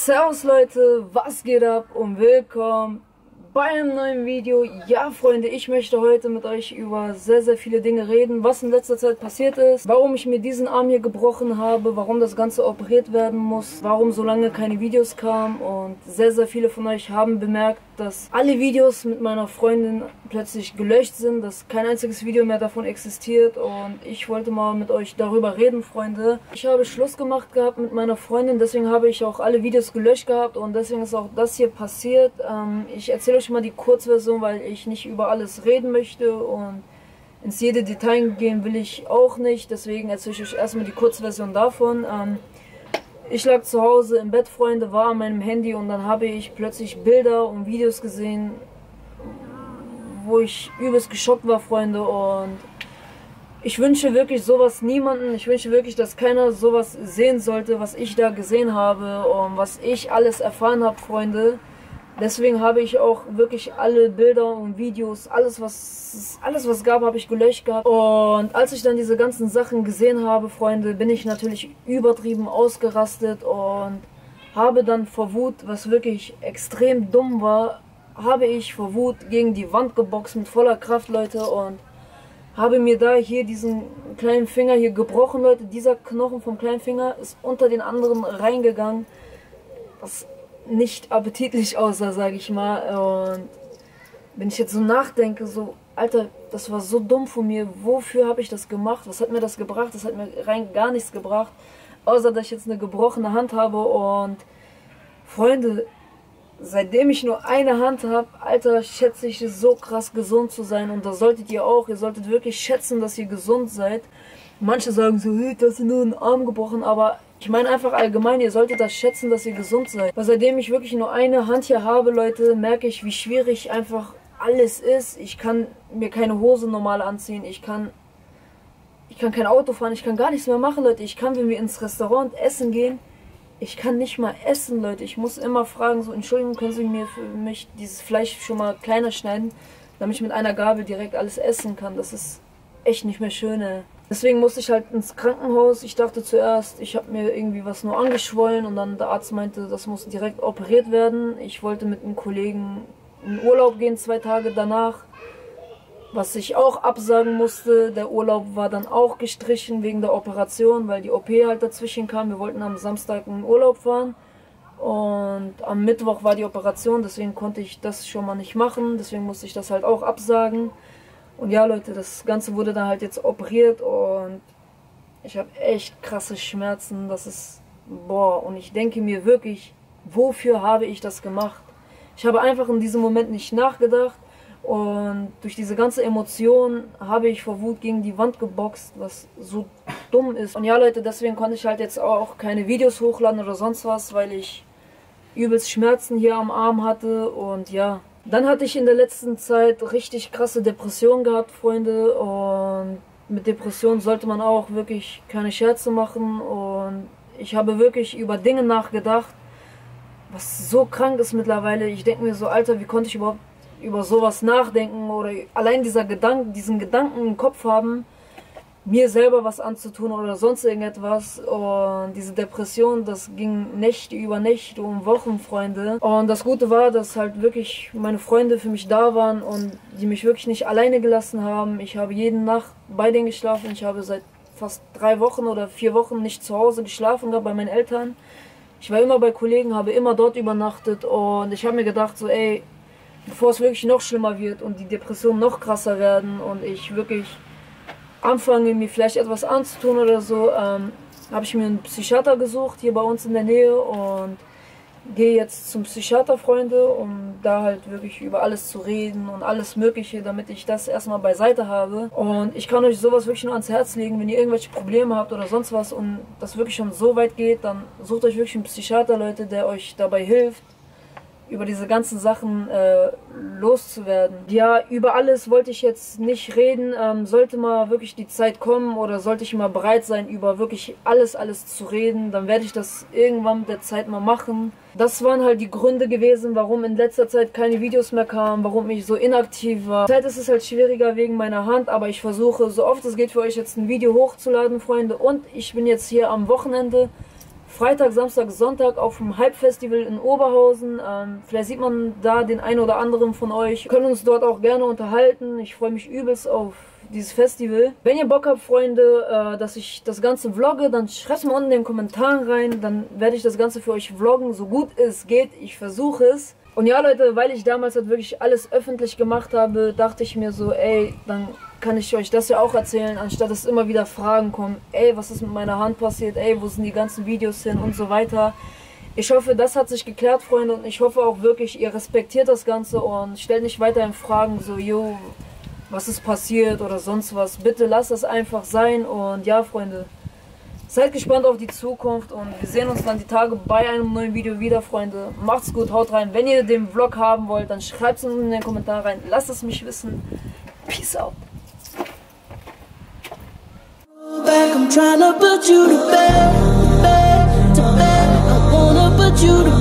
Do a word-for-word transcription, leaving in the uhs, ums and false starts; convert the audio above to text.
Servus Leute, was geht ab und willkommen bei einem neuen Video. Ja Freunde, ich möchte heute mit euch über sehr sehr viele Dinge reden, was in letzter Zeit passiert ist, warum ich mir diesen Arm hier gebrochen habe, warum das Ganze operiert werden muss, warum so lange keine Videos kamen. Und sehr sehr viele von euch haben bemerkt, dass alle Videos mit meiner Freundin plötzlich gelöscht sind, dass kein einziges Video mehr davon existiert. Und ich wollte mal mit euch darüber reden, Freunde. Ich habe Schluss gemacht gehabt mit meiner Freundin, deswegen habe ich auch alle Videos gelöscht gehabt und deswegen ist auch das hier passiert. Ähm, ich erzähle euch mal die Kurzversion, weil ich nicht über alles reden möchte und ins jede Detail gehen will ich auch nicht. Deswegen erzähle ich euch erstmal die Kurzversion davon. Ähm, Ich lag zu Hause im Bett, Freunde, war an meinem Handy und dann habe ich plötzlich Bilder und Videos gesehen, wo ich übelst geschockt war, Freunde. Und ich wünsche wirklich sowas niemanden. Ich wünsche wirklich, dass keiner sowas sehen sollte, was ich da gesehen habe und was ich alles erfahren habe, Freunde. Deswegen habe ich auch wirklich alle Bilder und Videos, alles was alles was gab, habe ich gelöscht gehabt. Und als ich dann diese ganzen Sachen gesehen habe, Freunde, bin ich natürlich übertrieben ausgerastet und habe dann vor Wut, was wirklich extrem dumm war, habe ich vor Wut gegen die Wand geboxt mit voller Kraft, Leute, und habe mir da hier diesen kleinen Finger hier gebrochen, Leute. Dieser Knochen vom kleinen Finger ist unter den anderen reingegangen. Das nicht appetitlich aussah, sage ich mal. Und wenn ich jetzt so nachdenke, so, Alter, das war so dumm von mir. Wofür habe ich das gemacht? Was hat mir das gebracht? Das hat mir rein gar nichts gebracht, außer dass ich jetzt eine gebrochene Hand habe. Und Freunde, seitdem ich nur eine Hand habe, Alter, schätze ich es so krass, gesund zu sein. Und das solltet ihr auch. Ihr solltet wirklich schätzen, dass ihr gesund seid. Manche sagen so, hey, du hast nur einen Arm gebrochen, aber ich meine einfach allgemein, ihr solltet das schätzen, dass ihr gesund seid. Weil seitdem ich wirklich nur eine Hand hier habe, Leute, merke ich, wie schwierig einfach alles ist. Ich kann mir keine Hose normal anziehen, ich kann, ich kann kein Auto fahren, ich kann gar nichts mehr machen, Leute. Ich kann, wenn wir ins Restaurant essen gehen, ich kann nicht mal essen, Leute. Ich muss immer fragen, so, Entschuldigung, können Sie mir für mich dieses Fleisch schon mal kleiner schneiden, damit ich mit einer Gabel direkt alles essen kann. Das ist echt nicht mehr schön, ey. Deswegen musste ich halt ins Krankenhaus. Ich dachte zuerst, ich habe mir irgendwie was nur angeschwollen und dann der Arzt meinte, das muss direkt operiert werden. Ich wollte mit einem Kollegen in Urlaub gehen, zwei Tage danach, was ich auch absagen musste. Der Urlaub war dann auch gestrichen wegen der Operation, weil die O P halt dazwischen kam. Wir wollten am Samstag in Urlaub fahren und am Mittwoch war die Operation, deswegen konnte ich das schon mal nicht machen. Deswegen musste ich das halt auch absagen. Und ja, Leute, das Ganze wurde dann halt jetzt operiert und ich habe echt krasse Schmerzen. Das ist, boah, und ich denke mir wirklich, wofür habe ich das gemacht? Ich habe einfach in diesem Moment nicht nachgedacht und durch diese ganze Emotion habe ich vor Wut gegen die Wand geboxt, was so dumm ist. Und ja, Leute, deswegen konnte ich halt jetzt auch keine Videos hochladen oder sonst was, weil ich übelst Schmerzen hier am Arm hatte und ja. Dann hatte ich in der letzten Zeit richtig krasse Depressionen gehabt, Freunde, und mit Depressionen sollte man auch wirklich keine Scherze machen und ich habe wirklich über Dinge nachgedacht, was so krank ist mittlerweile. Ich denke mir so, Alter, wie konnte ich überhaupt über sowas nachdenken oder allein dieser Gedanken, diesen Gedanken im Kopf haben, mir selber was anzutun oder sonst irgendetwas. Und diese Depression, das ging Nächte über Nächte und Wochen, Freunde. Und das Gute war, dass halt wirklich meine Freunde für mich da waren und die mich wirklich nicht alleine gelassen haben. Ich habe jede Nacht bei denen geschlafen. Ich habe seit fast drei Wochen oder vier Wochen nicht zu Hause geschlafen gehabt bei meinen Eltern. Ich war immer bei Kollegen, habe immer dort übernachtet und ich habe mir gedacht so, ey, bevor es wirklich noch schlimmer wird und die Depressionen noch krasser werden und ich wirklich anfange, mir vielleicht etwas anzutun oder so, ähm, habe ich mir einen Psychiater gesucht, hier bei uns in der Nähe, und gehe jetzt zum Psychiater, Freunde, um da halt wirklich über alles zu reden und alles Mögliche, damit ich das erstmal beiseite habe. Und ich kann euch sowas wirklich nur ans Herz legen, wenn ihr irgendwelche Probleme habt oder sonst was und das wirklich schon so weit geht, dann sucht euch wirklich einen Psychiater, Leute, der euch dabei hilft, über diese ganzen Sachen äh, loszuwerden. Ja, über alles wollte ich jetzt nicht reden. Ähm, sollte mal wirklich die Zeit kommen oder sollte ich mal bereit sein, über wirklich alles, alles zu reden, dann werde ich das irgendwann mit der Zeit mal machen. Das waren halt die Gründe gewesen, warum in letzter Zeit keine Videos mehr kamen, warum ich so inaktiv war. Zurzeit ist es halt schwieriger wegen meiner Hand, aber ich versuche so oft es geht für euch jetzt ein Video hochzuladen, Freunde. Und ich bin jetzt hier am Wochenende Freitag, Samstag, Sonntag auf dem Hype-Festival in Oberhausen. Ähm, vielleicht sieht man da den einen oder anderen von euch. Wir können uns dort auch gerne unterhalten. Ich freue mich übelst auf dieses Festival. Wenn ihr Bock habt, Freunde, äh, dass ich das Ganze vlogge, dann schreibt es mal unten in den Kommentaren rein. Dann werde ich das Ganze für euch vloggen, so gut es geht. Ich versuche es. Und ja, Leute, weil ich damals halt wirklich alles öffentlich gemacht habe, dachte ich mir so, ey, dann kann ich euch das ja auch erzählen, anstatt dass immer wieder Fragen kommen. Ey, was ist mit meiner Hand passiert? Ey, wo sind die ganzen Videos hin? Und so weiter. Ich hoffe, das hat sich geklärt, Freunde. Und ich hoffe auch wirklich, ihr respektiert das Ganze und stellt nicht weiterhin Fragen so, yo, was ist passiert oder sonst was. Bitte lasst das einfach sein. Und ja, Freunde, seid gespannt auf die Zukunft. Und wir sehen uns dann die Tage bei einem neuen Video wieder, Freunde. Macht's gut, haut rein. Wenn ihr den Vlog haben wollt, dann schreibt es uns in den Kommentaren rein. Lasst es mich wissen. Peace out. I'm trying to put you to bed, bed, to bed. I wanna put you to